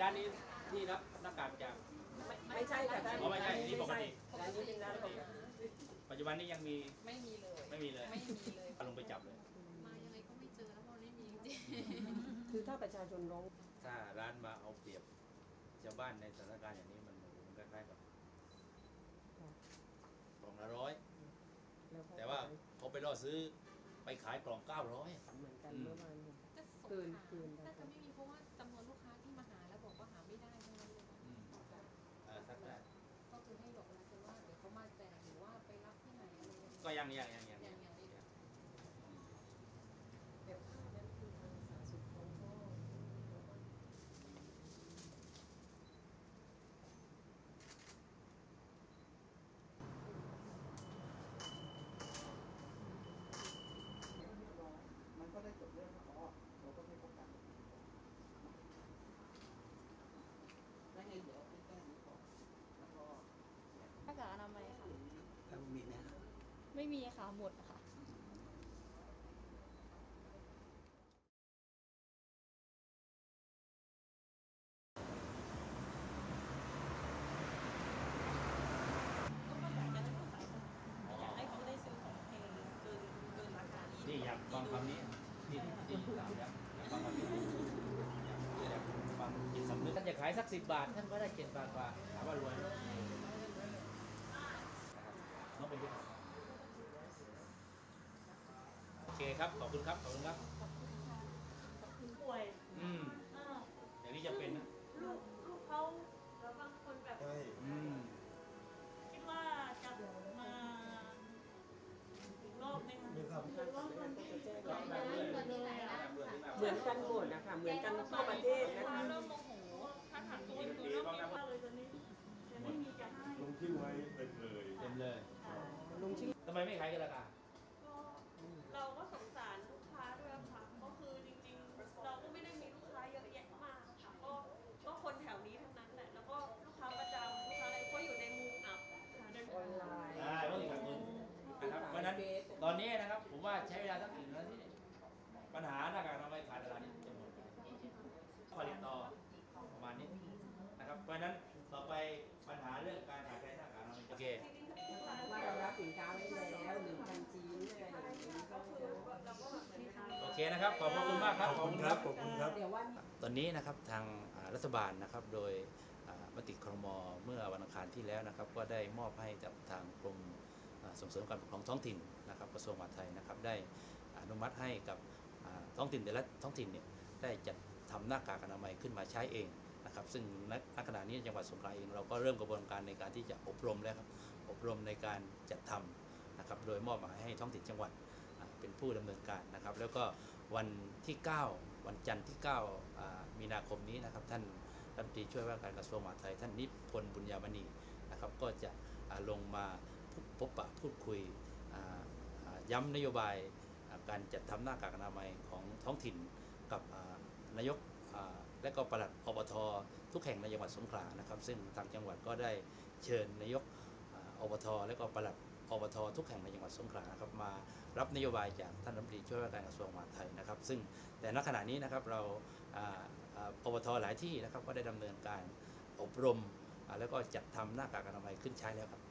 ร้านนี้ที่รับหน้ากากจากไม่ใช่ค่ะท่านไม่ใช่นี่ปกติร้านนี้เป็นร้านปกติปัจจุบันนี้ยังมีไม่มีเลยไม่มีเลยลงไปจับเลยมายังไงก็ไม่เจอแล้วเพราะไม่มีจริงคือถ้าประชาชนร้องถ้าร้านมาเอาเปรียบชาวบ้านในสถานการณ์อย่างนี้มันคล้ายๆกับกล่องละ100แต่ว่าเขาไปล่อซื้อไปขายกล่อง900 เหมือนกันเมื่อวานก็สงสารน่าจะไม่มีเพราะว่าจำนวนลูกค้าที่มาหาแล้วบอกว่าหาไม่ได้ทั้งนั้นเลยสักได้ก็คือให้บอกเวลาจะว่าเดี๋ยวเขามาแจกหรือว่าไปรับที่ไหนอะไรก็ยังแบบภาพนั้นคือทางสาธารณสุขของพ่อมันก็ได้จบเรื่องอ๋อเราก็ไม่ป้องกันได้ไงเดี๋ยวให้แก้นี้ก่อนแล้วก็หน้ากากอนามัยค่ะแล้วมีไหมไม่มีค่ะหมดค่ะนี่อยากฟังคำนี้ที่ถามแล้วอยากฟังคำนี้อยากฟังจิตสำนึกท่านจะขายสัก10 บาทท่านก็ได้7 บาทกว่าถามว่ารวยน้องเป็นที่โอเคครับขอบคุณครับขอบคุณครับป่วยอย่างนี้จะเป็นนะลูกเขาแล้วบางคนแบบคิดว่าจะมาอีกรอบไหมคะรอบมันเหมือนกันหมดนะคะเหมือนกันทั่วประเทศนะคะเริ่มโมโหถ้าถามตัวเองคือเริ่มมีว่าเลยตอนนี้จะไม่มีจะให้ลงชื่อไว้เต็มเลยลงชื่อทำไมไม่ขายกันล่ะคะก็เราก็สงสารลูกค้าด้วยค่ะก็คือจริงๆเราก็ไม่ได้มีลูกค้าเยอะแยะมากค่ะก็คนแถวนี้ทั้งนั้นแหละแล้วก็ลูกค้าประจำลูกค้าอะไรก็อยู่ในมุมอับออนไลน์ต้องอีกแบบนึงนะครับเพราะนั้นตอนนี้นะครับผมว่าใช้เวลาสัก1 นาทีปัญหาหน้ากากอนามัยขาดตลาดนี้จะหมดผลิตต่อประมาณนี้นะครับเพราะนั้นต่อไปปัญหาเรื่องการขาดแคลนหน้ากากอนามัยโอเคว่าเรารับสินค้าไว้แล้ว1,000 ชิ้นอะไรอย่างนี้โอเคนะครับขอบคุณมากครับขอบคุณครับขอบคุณครับตอนนี้นะครับทางรัฐบาลนะครับโดยมติครม.เมื่อวันอังคารที่แล้วนะครับก็ได้มอบให้กับทางกรมส่งเสริมการปกครองท้องถิ่นนะครับกระทรวงมหาดไทยนะครับได้อนุมัติให้กับท้องถิ่นแต่ละท้องถิ่นเนี่ยได้จัดทำหน้ากากอนามัยขึ้นมาใช้เองนะครับซึ่งณขณะนี้จังหวัดสงขลาเองเราก็เริ่มกระบวนการในการที่จะอบรมแล้วครับอบรมในการจัดทำนะครับโดยมอบหมายให้ท้องถิ่นจังหวัดเป็นผู้ดำเนินการนะครับแล้วก็วันที่ 9วันจันทร์ที่9มีนาคมนี้นะครับท่านรัฐมนตรีช่วยว่าการกระทรวงมหาดไทยท่านนิพนธ์บุญญามณีนะครับก็จะลงมาพบปะพูดคุยย้ำนโยบายการจัดทำหน้ากากอนามัยของท้องถิ่นกับนายกและก็ปลัดอบท.ทุกแห่งในจังหวัดสงขลานะครับซึ่งทางจังหวัดก็ได้เชิญนายกอบท.และก็ปลัดอบท.ทุกแห่งในจังหวัดสงขลานะครับมารับนโยบายจากท่านรัฐมนตรีช่วยว่าการกระทรวงมหาดไทยนะครับซึ่งแต่ณขณะนี้นะครับเราอบท.หลายที่นะครับก็ได้ดำเนินการอบรมแล้วก็จัดทำหน้ากากอนามัยขึ้นใช้แล้วครับ